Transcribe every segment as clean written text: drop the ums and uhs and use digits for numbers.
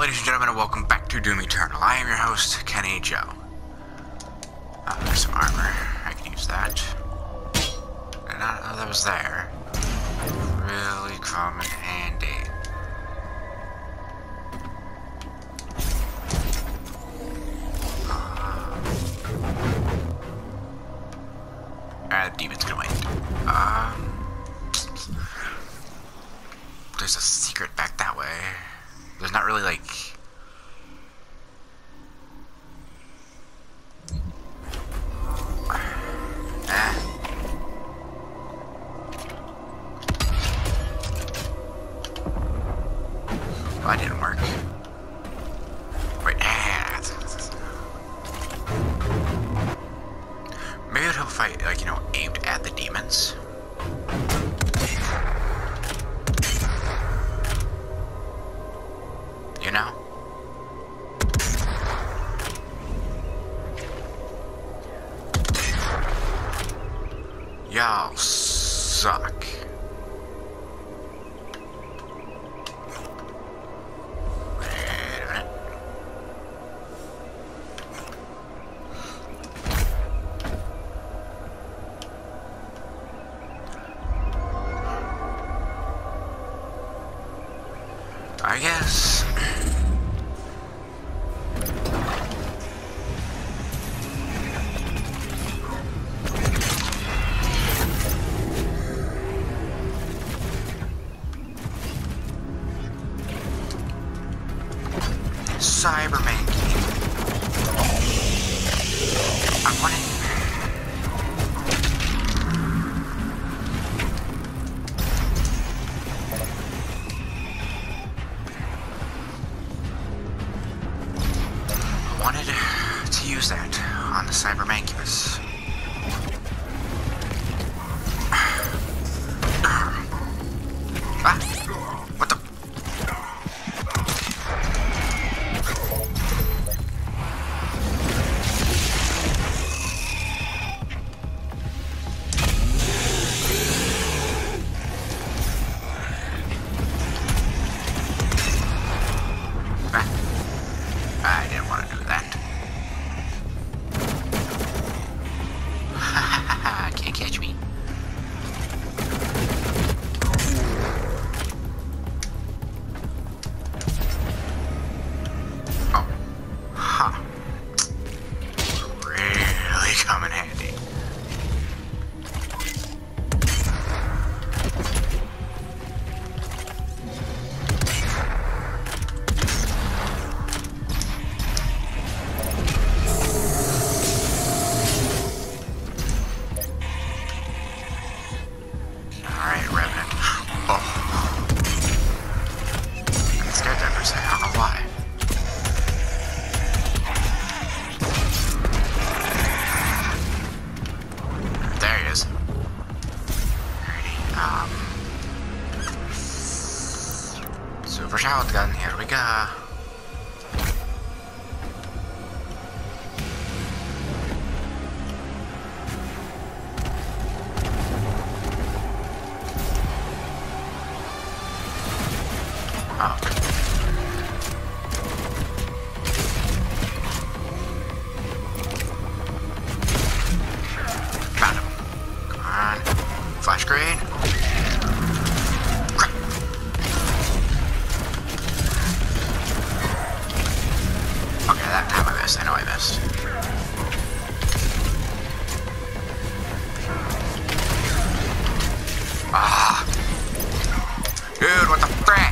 ladies and gentlemen, and welcome back to Doom Eternal. I am your host, Kenny Joe. There's some armor. I can use that. And I know that was there. Really come in handy. The demon's gonna wait. There's a secret back that way. There's not really like... Well, that didn't work. Wait, maybe it would help if I, like, you know, aimed at the demons. You know? Y'all suck. Wait a minute. I guess. Cyberman key. I want it. I wanted to use that on the Cybermancubus. What the? I didn't want to do that. Can't catch me. Oh. Huh. Really come in handy. Alright, Revenant. Oh. I got scared there for a second. I don't know why. There he is. Alrighty. Super shotgun. Here we go. Oh. Found him. Come on. Flash grenade. Crap. Okay, that time I missed. I know I missed. Ah. Dude, what the frick?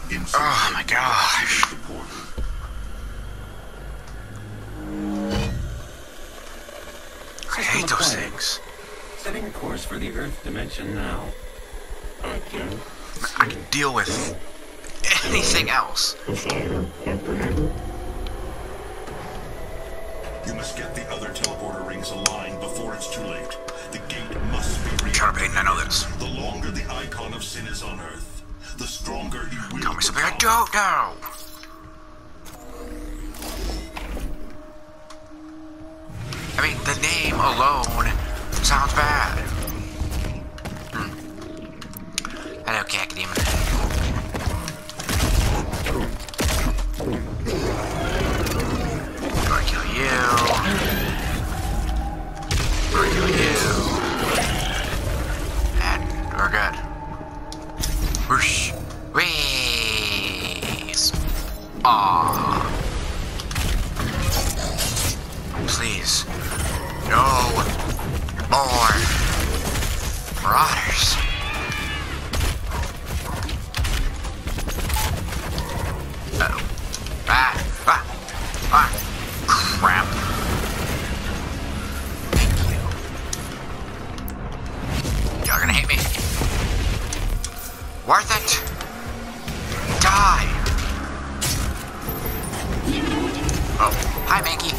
Oh my gosh. I hate those things. Setting a course for the Earth dimension now. I can deal with anything else. You must get the other teleporter rings aligned before it's too late. The gate must be reached. Carpain, I know this. The longer the icon of sin is on Earth, the stronger he will Tell me something I become. don't know. I mean, the name alone sounds bad. Hello, Cacodemon. Gonna kill you. Gonna kill you. And we're good. Whoosh. Wheeze. Aww. Please. No more marauders. Uh-oh. Crap. Thank you. Y'all gonna hate me. Worth it. Die. Oh, hi, Mankey.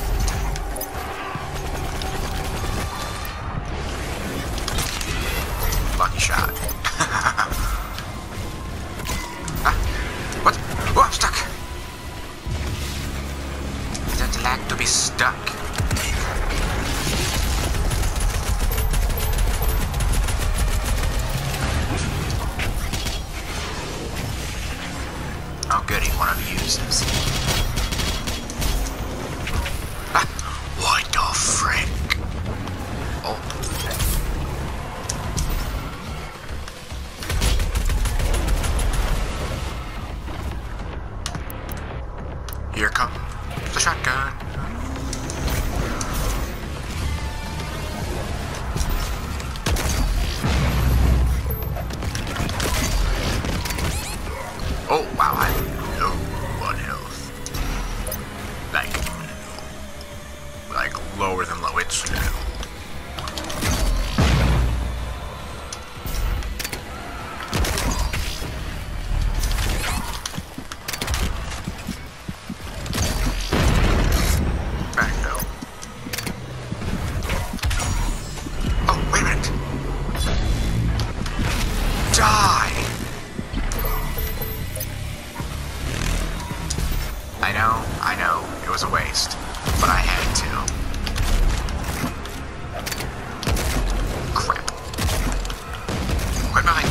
Lucky shot. What? Oh, I'm stuck. I don't like to be stuck. Oh, goody, one of you uses. What the frick? Oh. Here comes the shotgun. Oh, wow, I have no one health. Like lower than low, it's low. I know, it was a waste, but I had to. Crap. Quit moving.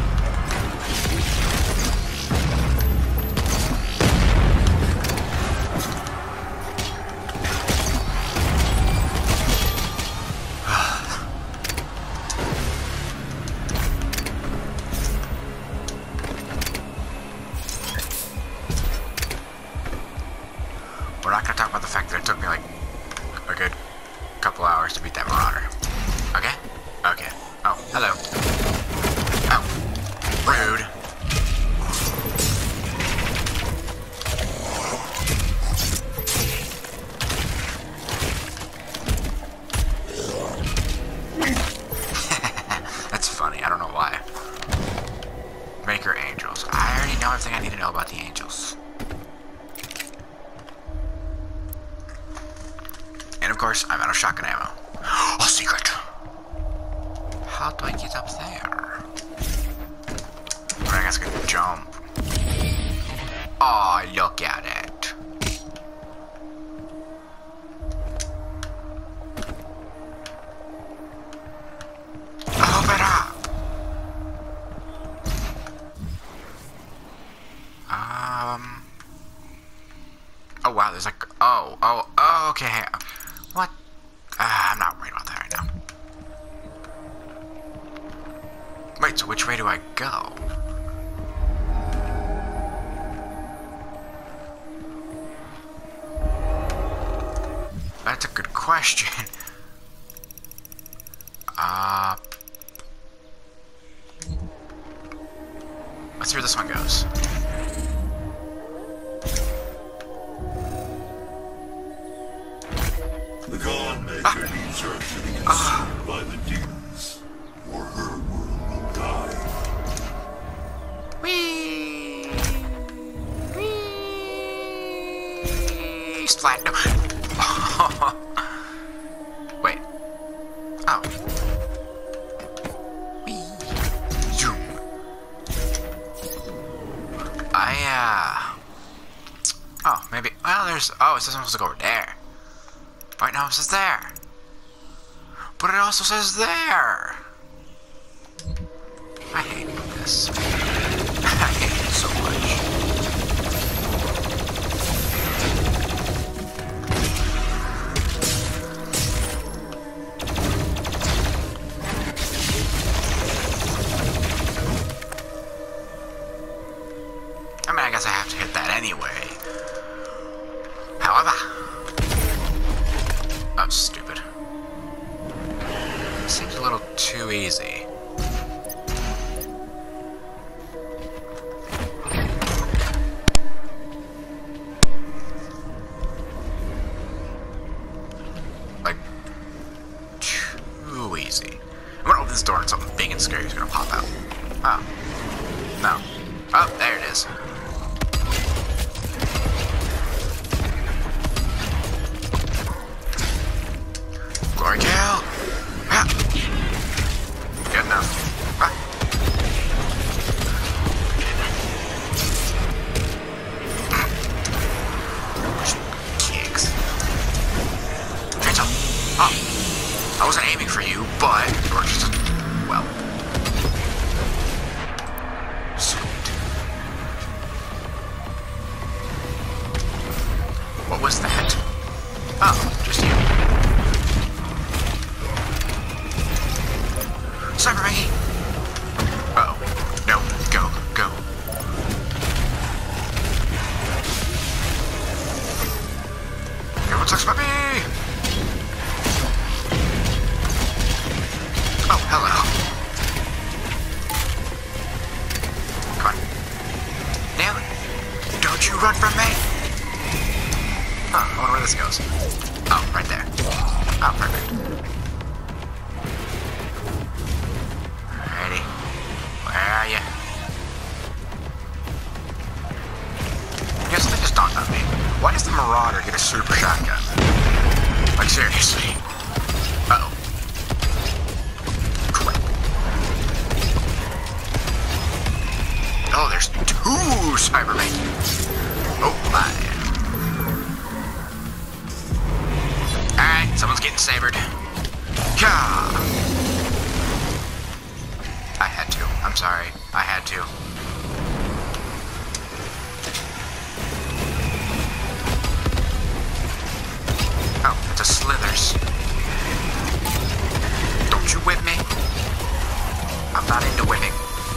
We're not gonna talk about the fact that it took me like a good couple hours to beat that marauder. Okay? Okay. Oh, hello. Oh. Rude. That's funny, I don't know why. Maker angels. I already know everything I need to know about the angels. And of course, I'm out of shotgun ammo. A secret! How do I get up there? I guess I can jump. Oh, look at it. Open up! Oh wow, there's like, oh, okay. What? I'm not worried about that right now. Wait, so which way do I go? That's a good question. Let's see where this one goes. splat. No. Wait. Oh. Whee. Zoom. Oh, maybe. Well, there's. Oh, it says I'm supposed to go over there. Right now it says there. But it also says there. I hate this. I hate it so much. I mean, I guess I have to hit that anyway. However. Oh, stupid. Seems a little too easy. Like, too easy. I'm gonna open this door and something big and scary is gonna pop out. Oh. No. Oh, there it is. Glory kill! Ah. Good enough. Ah. Kicks. Hands up. Oh. I wasn't aiming for you, but it worked just well. Sweet. What was that? Oh, just you. Sniper me! Uh oh. No. Go. Go. Everyone talks about me! Oh, hello. Come on. Damn it. Don't you run from me! Huh, I wonder where this goes. Oh, right there. Oh, perfect. Where are you? You know, something just dawned on me. Why does the Marauder get a super shotgun? Like, seriously. Uh-oh. Crap. Oh, there's two Cybermen. Oh, my. Alright, someone's getting sabered. Gah! I had to. I'm sorry. I had to. Oh, it's a Slithers. Don't you whip me. I'm not into whipping.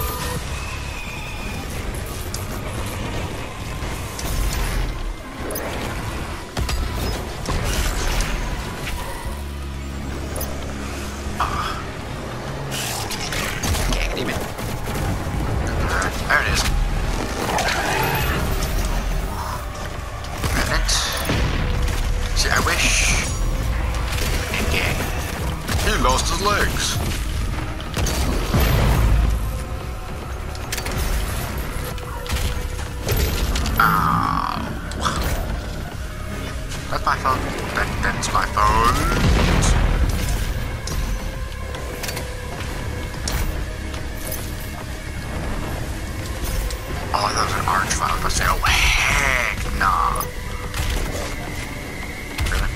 There it is. Revenant. See, I wish... Yeah. He lost his legs. Oh. That's my phone. That's my phone. Oh, that was an archvile. I was about to say, oh, heck nah. Really?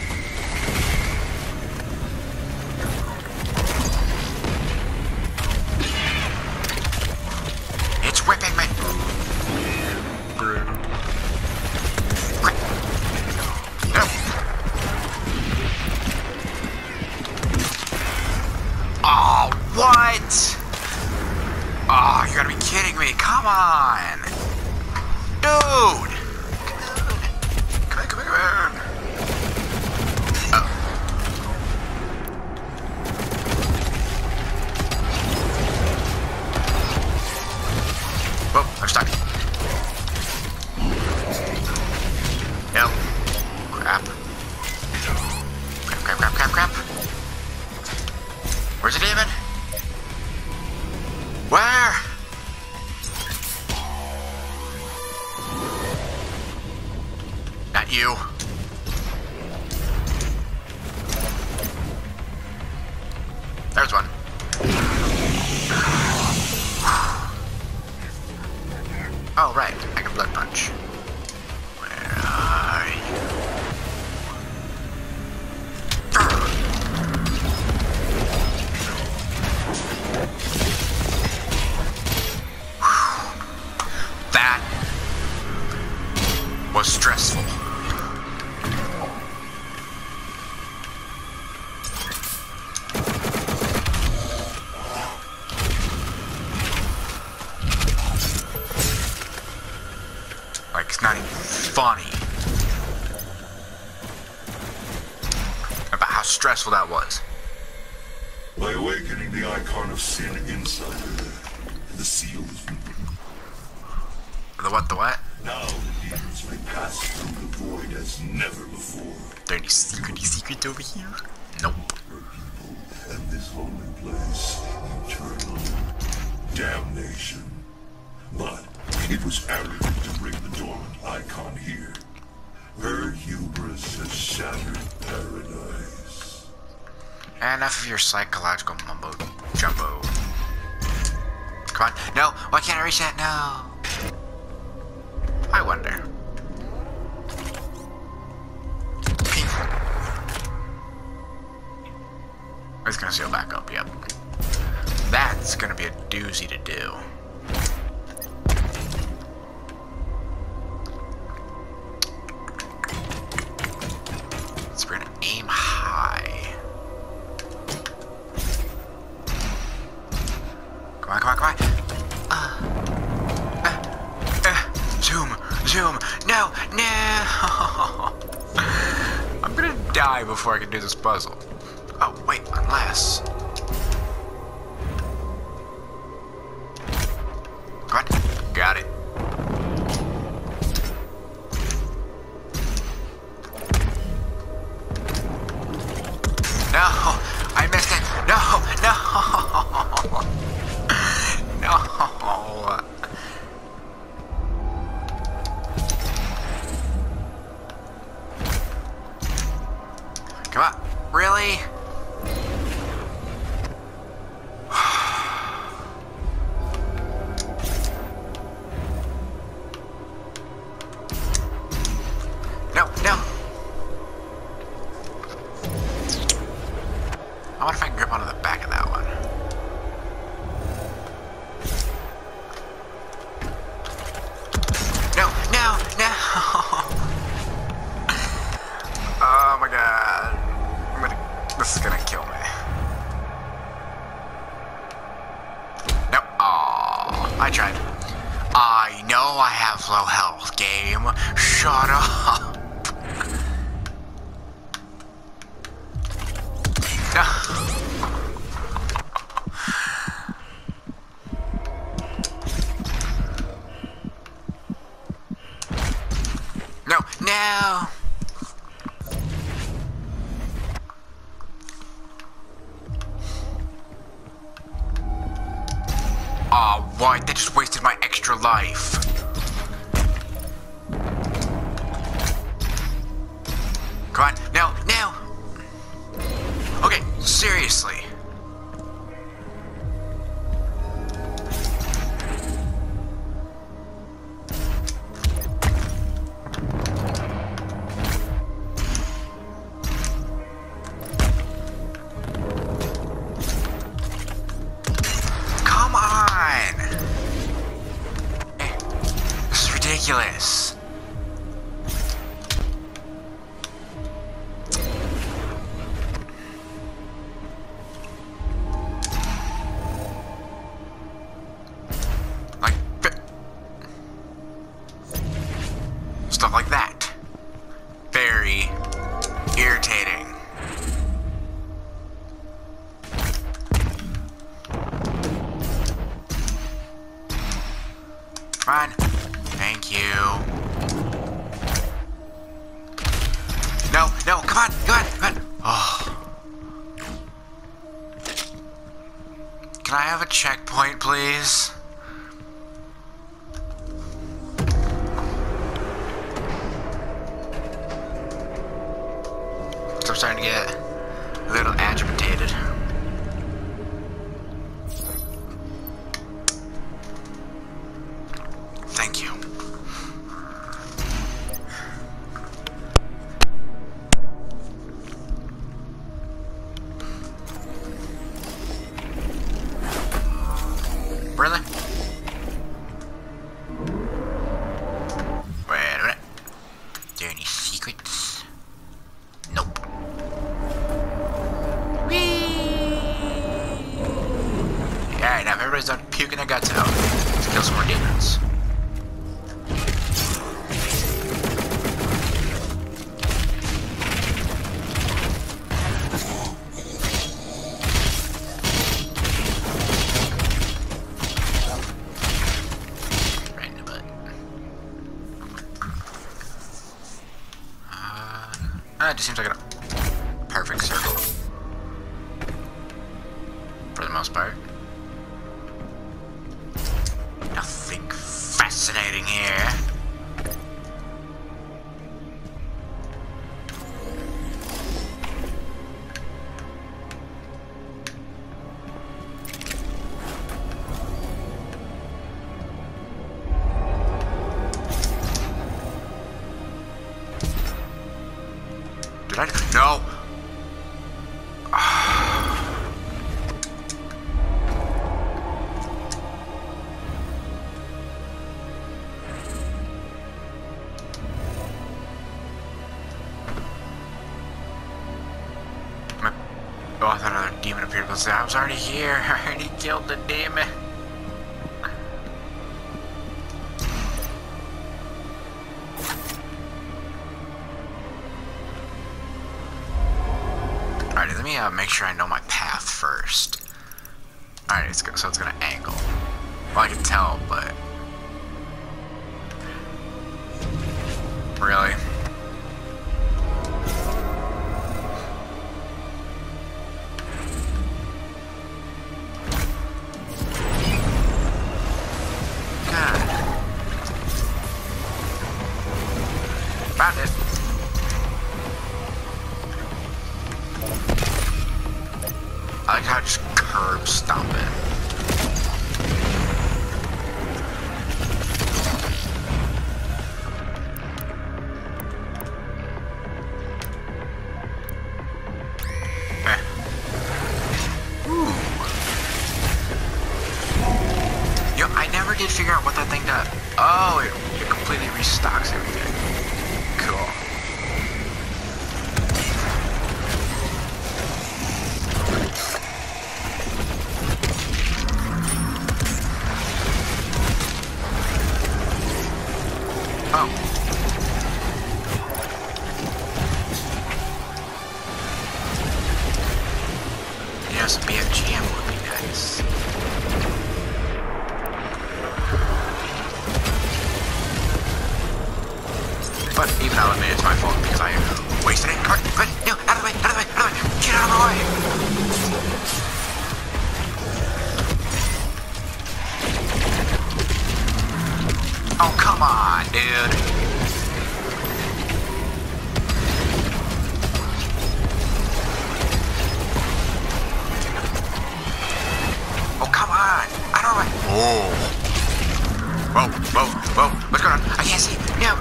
It's whipping me. Quick. No. Oh, what? Oh, you gotta be kidding me. Come on. Dude. Come on. Oh. Whoa, I'm stuck. Hell. Crap. Crap. Where's it even? Where? Not you. Blood punch. Where are you? That was stressful. Like, it's not even funny about how stressful that was. By awakening the icon of sin inside her, the seal is open. The what, the what? Now the demons may pass through the void as never before. There any secret over here? Nope. Her people and this holy place, eternal damnation. But it was arrogant to bring the dormant icon here. Her hubris has shattered paradise. Enough of your psychological mumbo jumbo. Come on. No, why can't I reach that? No. I wonder. It's gonna seal back up, yep. That's gonna be a doozy to do. So we're gonna aim high. Come on, come on, come on. Zoom, zoom. No, no. I'm gonna die before I can do this puzzle. Oh, wait, unless. Come on, got it. No, I missed it. No, no. No. Come on, really? No, no. I wonder if I can grip onto the back of that one. No, no, no. Oh my god. This is gonna kill me. No. Aw, I tried. I know I have low health, game. Shut up. No, no. Aw, what? That just wasted my extra life. Come on, no, no. Okay, seriously. Come on. This is ridiculous. Stuff like that. Very irritating. Come on. Thank you. No, no, come on, come on, come on. Oh. Can I have a checkpoint, please? I'm starting to get a little agitated. Thank you. That just seems like a perfect circle. For the most part. Nothing fascinating here. No! Oh, I thought another demon appeared. Let's say I was already here. I already killed the demon. Alright, let me make sure I know my path first. Alright, so it's gonna angle. Well, I can tell, but... Really? Found it. I like how I just curb stomp it. Ooh. Yo, I never did figure out what that thing does. Oh, it completely restocks everything. Cool. Oh. Yeah, some BFGM would be nice. But even I'll admit it's my fault because I wasted it. But no, out of the way, out of the way, out of the way. Get out of the way. Oh, come on, dude. Oh, come on. Out of the way. Oh. Whoa, whoa, whoa. What's going on? I can't see. No.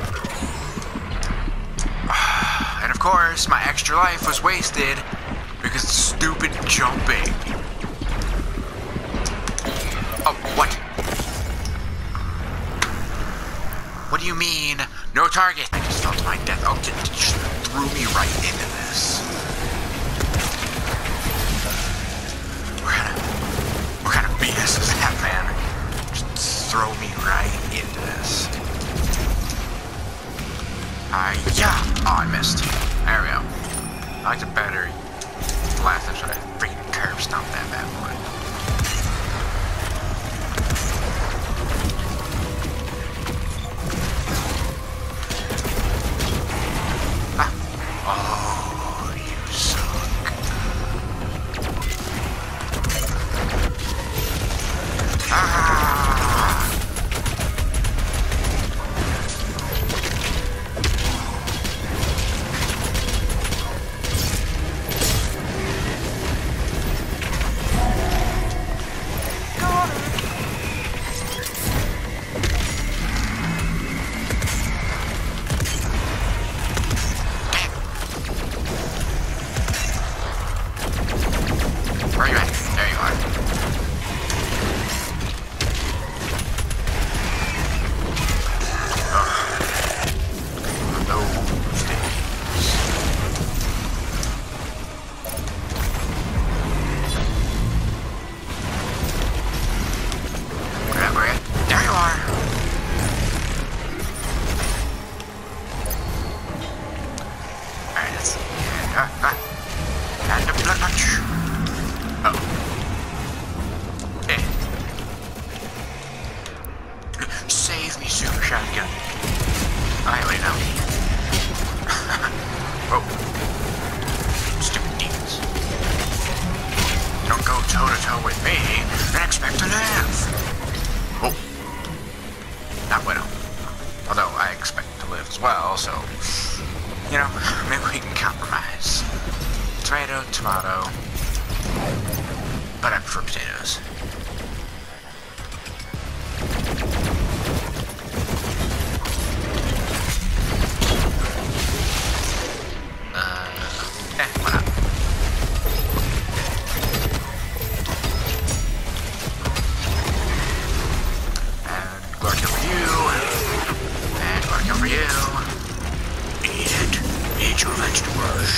And of course, my extra life was wasted because of stupid jumping. Oh, what? What do you mean? No target. I just fell to my death. Oh, it just threw me right into this. What kind of BS is that, man? Just throw me right into this. Yeah. Oh, I missed. There we go. I liked it better last time, so I freaking curb stomped that bad boy. Oh, you suck. Where are you at? There you are. No things. Where at? There you are. Alright, let's see. And the blood punch. Oh. Eh. Save me, super shotgun. Alright, wait, no. Whoa. Stupid demons. You don't go toe-to-toe with me and expect to live. Oh. Not Widow. Although I expect to live as well, so, you know, maybe we can compromise. Tomato, tomato. But I prefer potatoes. Why not? And go kill for you. And go kill for you. Eat it. Eat your vegetables.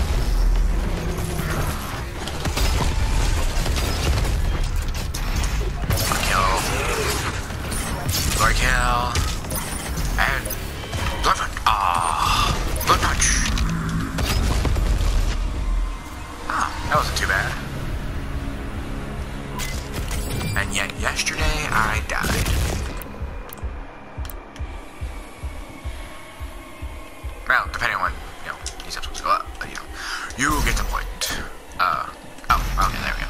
Blood kill. And blood punch. Ah, blood punch. Ah, that wasn't too bad. And yet yesterday I died. Well, depending on when, you know, these episodes go up, but you know, you get the point. Oh, okay, there we go.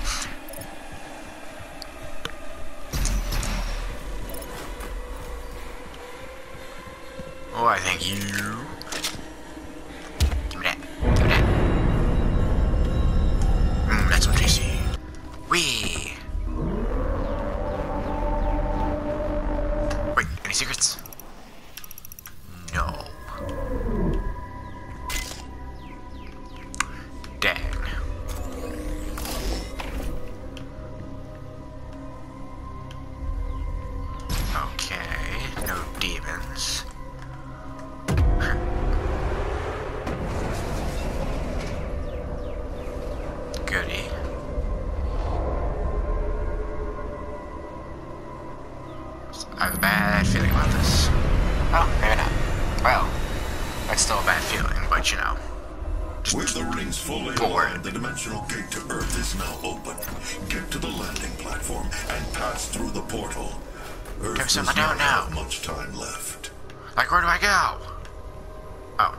Oh, I thank you. Give me that. Give me that. That's so tasty. Wee. Wait, any secrets? No. Dang. Okay, no demons. Goody. I have a bad feeling about this. Oh, maybe not. Well, that's still a bad feeling, but you know. With the rings fully aligned, the dimensional gate to Earth is now open. Get to the landing platform and pass through the portal. Earth There's does something I not don't know. have much time left. Like, where do I go? Oh.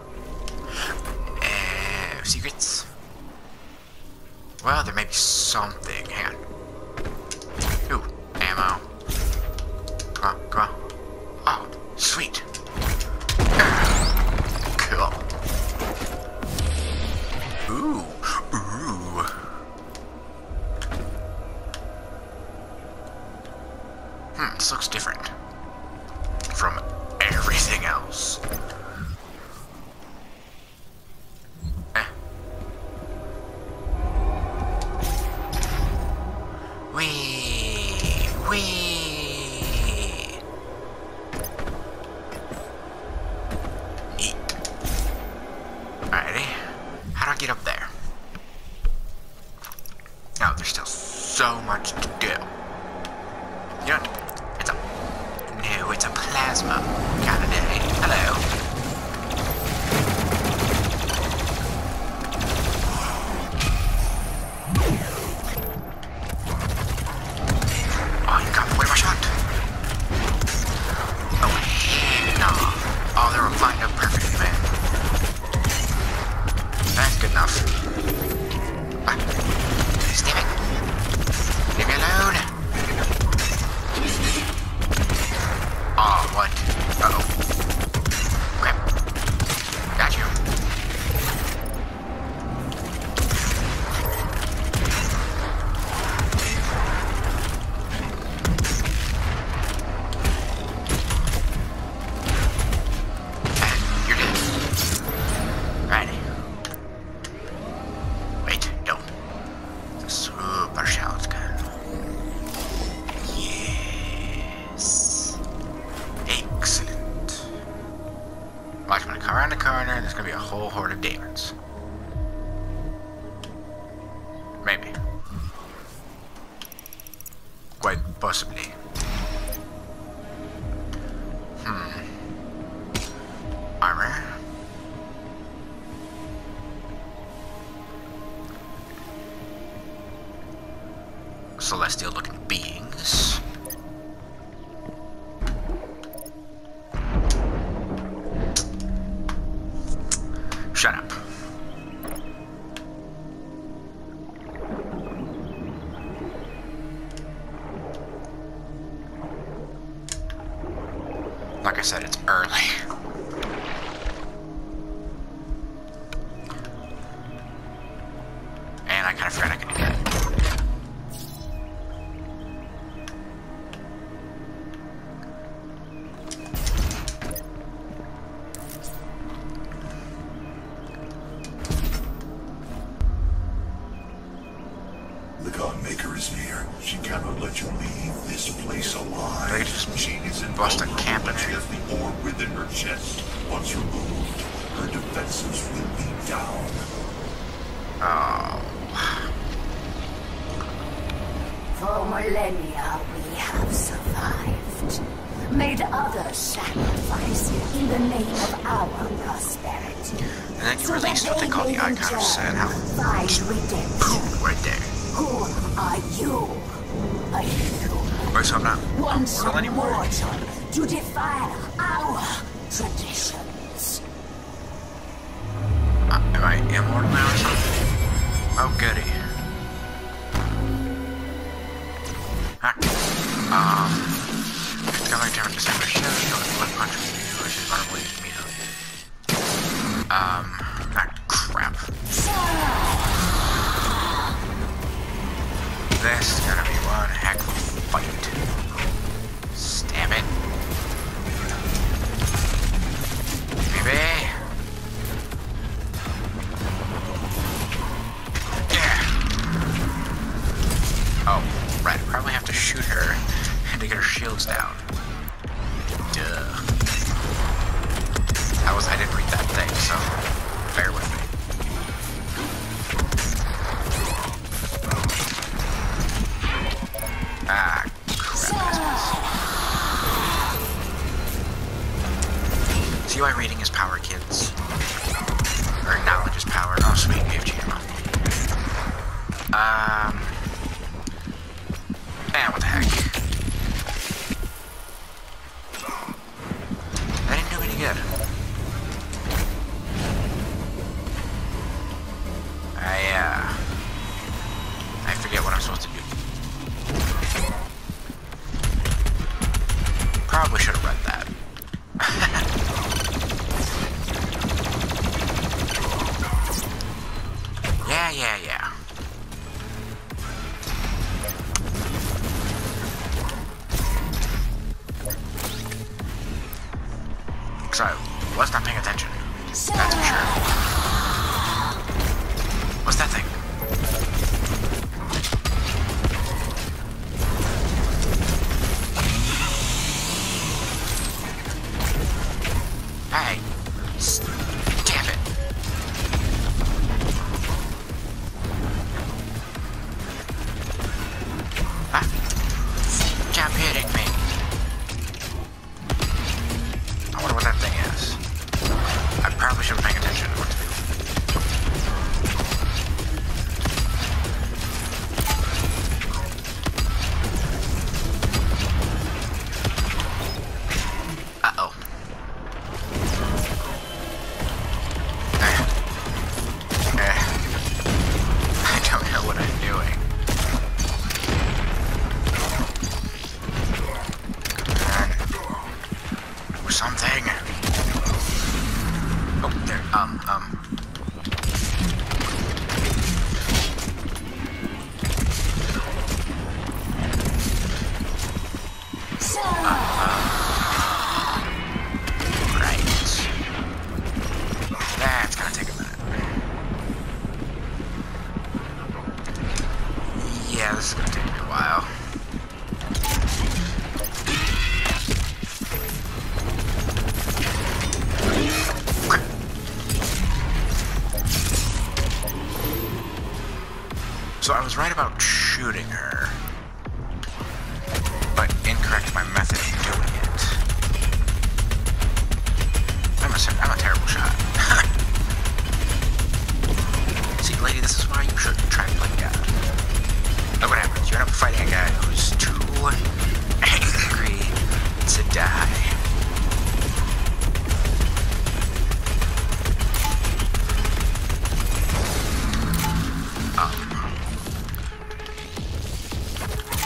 Secrets? Well, there may be something. Hang on. Ooh, ammo. Come on, come on. Oh, sweet. Cool. Ooh, ooh. This looks different from everything else. Alrighty. How do I get up there? Oh, there's still so much to do. You know, it's a... No, it's a plasma kind of day. Hello. Oh, you got away my shot. Oh, heck no. Oh, they were lined up perfectly, man. That's good enough. What? Stop it. Leave me alone. Oh, what? Uh-oh. Crap. Got you. You're dead. Righty. Wait, no. The super shotgun. Yes. Excellent. Watch, when I come around the corner, there's gonna be a whole horde of demons. Maybe. Quite possibly. Armor. Celestial looking beings. Shut up. And I kind of forgot I could do that. The Godmaker is near. She cannot let you leave this place alive. They just She is bust a invulnerable camp in and she here. has the orb within her chest. Once removed, her defenses will be down. Oh. For millennia we have survived. Made others sacrifice in the name of our prosperity. And then you So released that what they they call the may icon in of turn Sad. find redemption. Boom, right there. Who are you? A human. Wait, so I'm not Once immortal anymore? immortal to defy our traditions. Am I immortal now or something? Oh, goody. Got my damage December shield, blood punch which is vulnerable immediately. Crap. This is gonna be one heck of a fight. Stab it. Maybe. Yeah. Oh, right. Probably have to shoot her and to get her shields down. Duh. I didn't read that thing, so bear with me. Ah, crap. See why reading is power, kids? Or knowledge is power. Oh, sweet, BFG ammo. What the heck? That didn't do any good. I forget what I'm supposed to do. Probably should have read that. Yeah. So, was not paying attention. That's for sure. What's that thing? Hey, damn it. Stop hitting me. I wonder what that thing is. I probably should have been paying attention to what to do. Uh-oh. I don't know what I'm doing. Or something. Oh, there. Right. That's gonna take a minute. Yeah, this is gonna take me a while. So I was right about shooting her, but incorrect in my method of doing it. I'm a terrible shot. See, lady, this is why you shouldn't try to play God. Look what happens. You end up fighting a guy who's too angry to die.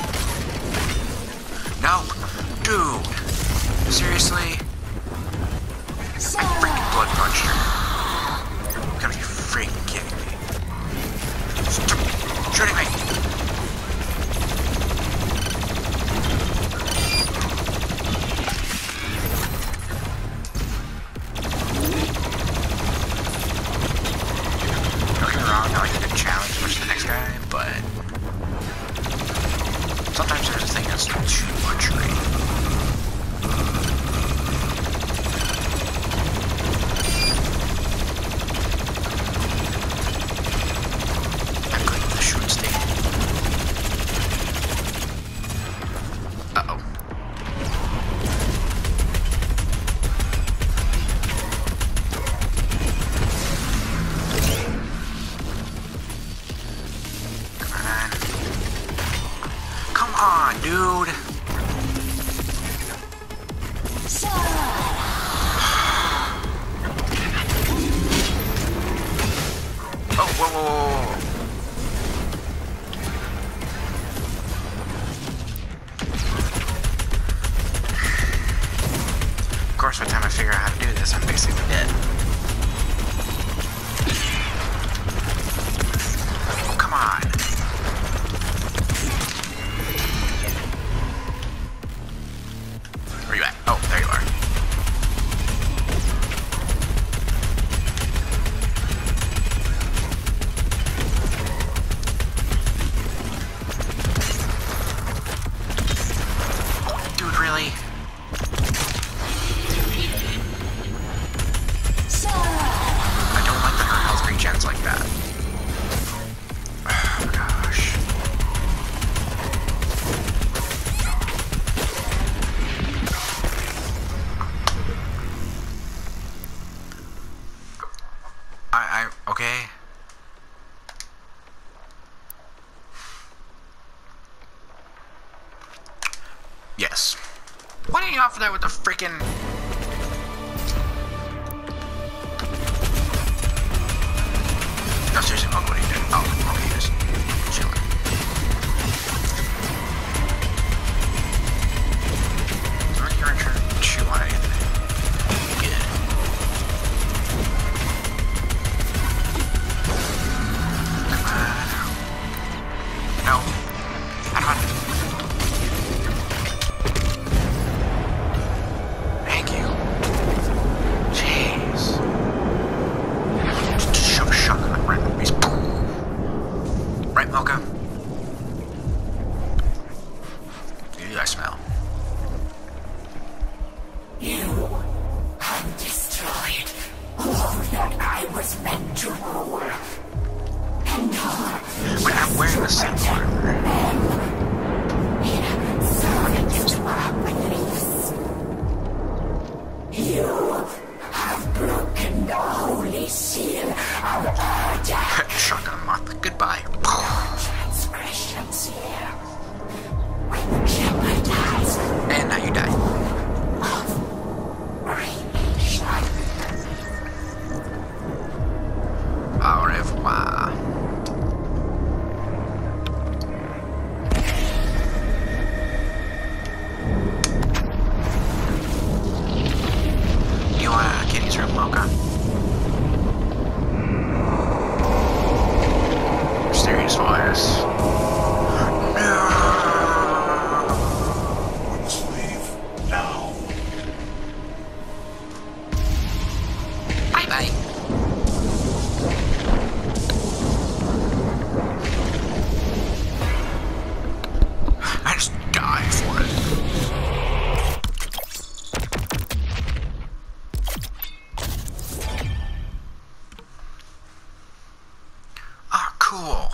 No, dude. Seriously? I freaking blood punched her. You gotta be freaking kidding me. Stop shooting me! Don't get me wrong, I like a good challenge versus the next guy, but sometimes there's a thing that's too much rain. Dude. Oh, whoa. Of course, by the time I figure out how to do this, I'm basically dead. Oh, come on. Where you at? Oh, there you are. Dude, really? I don't like the health regens like that. Oh, gosh. Okay. Yes. Why didn't you offer that with the freaking... No, seriously, what are you doing? Oh, okay, just chilling. Aren't you trying to chew on anything? Good. No. I don't want to. Thank you. Jeez. Just shove a shotgun right in the face. Right, Mocha? Ew, I smell. You have destroyed all that I was meant to rule. And all But I'm wearing the same armor. thrown into our beliefs. You have broken the holy seal of order. Shotgun moth. Goodbye. Transgressions here will jeopardize And now you die. creation. Au revoir. You want Kitty's room, Mocha? Mysterious voice. No. Let's leave now. Bye bye. I just die for it. Ah, cool.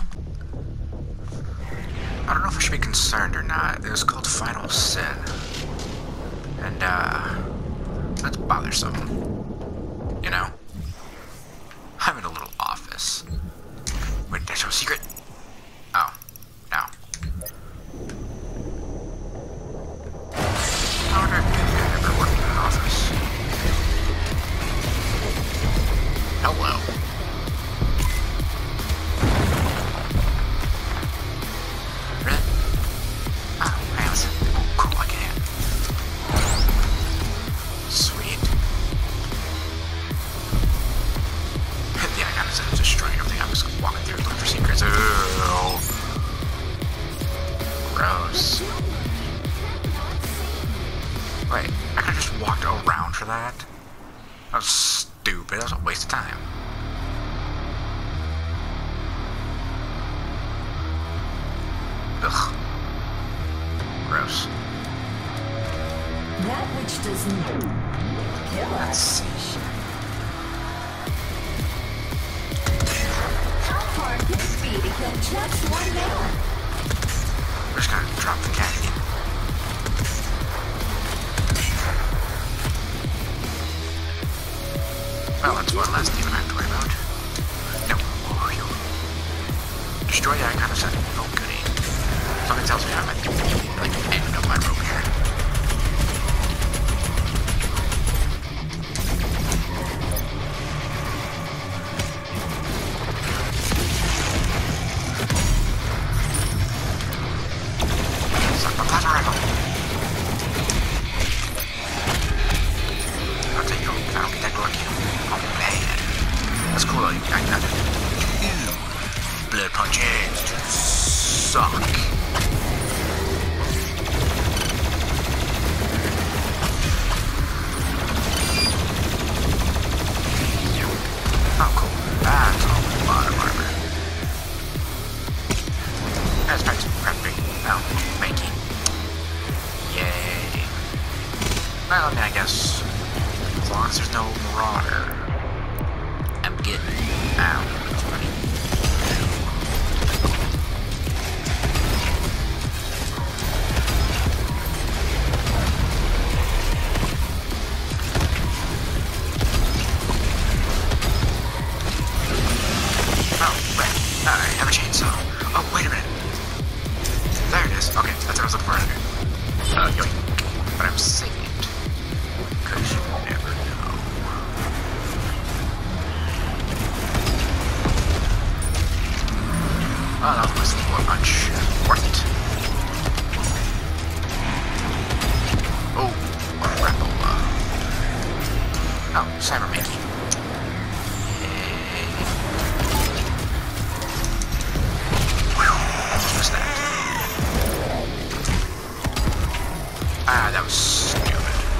I don't know if I should be concerned or not. It was called Final Sin. And, that's bothersome. You know? I'm in a little office. Wait, did I show a secret? Oh, no. How would I ever work in an office? Hello. Really? Oh, man, that's cool, I can. Sweet. destroying everything. I'm just walking through looking for secrets. Ew. Gross. Wait, I could've just walked around for that? That was stupid. That was a waste of time. Ugh. Gross. That which doesn't kill Let's us. see. How far could it be to kill just one man? We're just gonna drop the cat again. Well, that's one less demon I have to worry about. No. Oh, you. Destroy the icon of sun. Oh, goody. Something tells me I'm at the end of my rope here. Suck my plasma rifle. I'll take you. I don't get that door kill. Oh, man. That's cool though. I got it. Ew. Blood punches suck. Oh, cool. That's a lot of armor. That's back to prepping. Oh, making. Yay. Well, I mean, I guess as long as there's no marauder, I'm getting out. That's funny. Oh, wait. I have a chainsaw. Oh, wait a minute. There it is. Okay, that's what I was looking for earlier. Yoink. But I'm saving it. Because you never know. Oh, that was a bunch. Worth it. Oh, rebel. Oh, cyber making. What's that? Ah, that was stupid.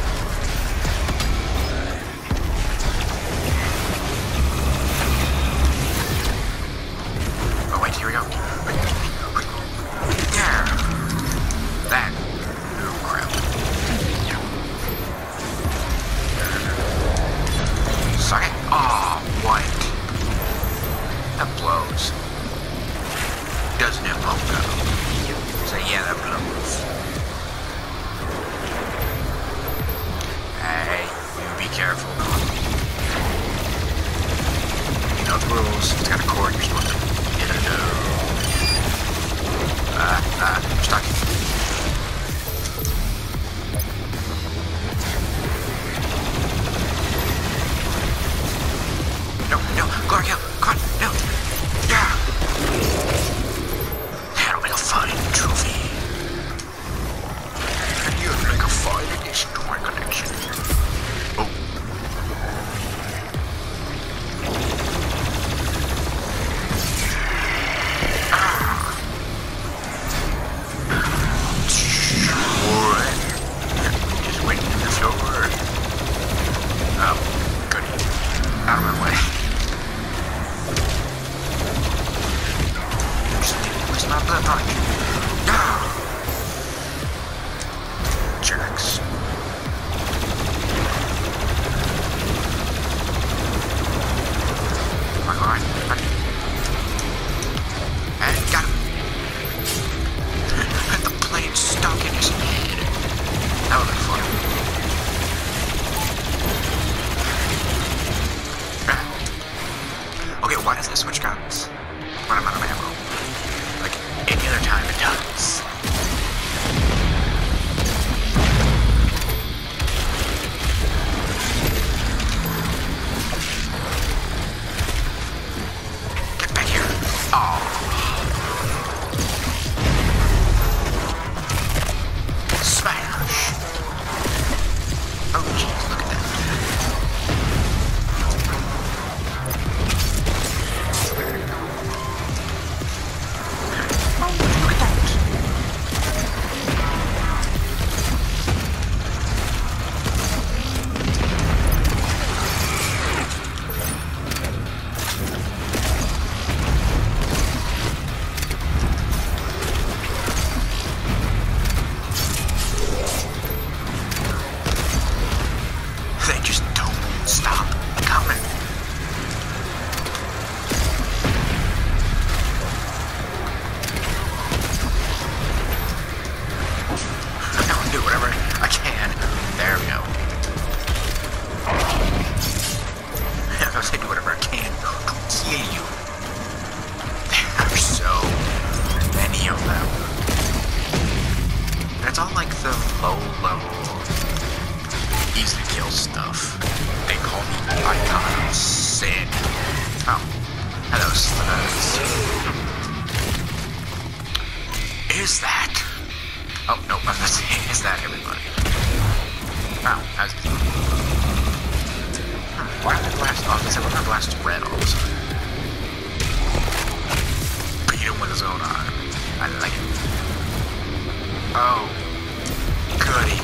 Oh, wait, here we go. Yeah. That. Oh, crap. Suck it. Oh, what? That blows. Doesn't it, Mocha? So, yeah, that blows. Hey, you be careful. You know the rules. It's got a cord, you're supposed to get it out. I'm stuck. No, Glory kill. Come on, no. Yeah. That'll make a fine trophy. And you'd make a fine addition to my collection. Oh. Just wait in the floor. Oh, goody. Out of my way. It's not blood punch. Jerks. Come on. And got him. The blade stuck in his head. That would be fun. Okay, why does this switch guns when I'm out of ammo? Like, any other time it does. Get back here. Oh. Smash. Oh, jeez, look at that. Oh. Hello, slugs. Is that? Oh, no, I was about to say, is that everybody? Oh, that was good. Why did I blast off? I said, we're gonna blast red all of a sudden. Beat him with his own arm. I like it. Oh. Goody.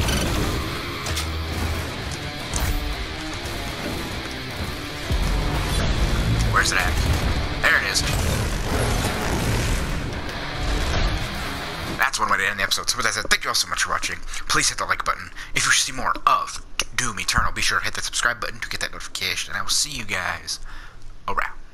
Where's it at? There it is. That's one way to end the episode. So with that said, thank you all so much for watching. Please hit the like button. If you see more of Doom Eternal, be sure to hit the subscribe button to get that notification. And I will see you guys around.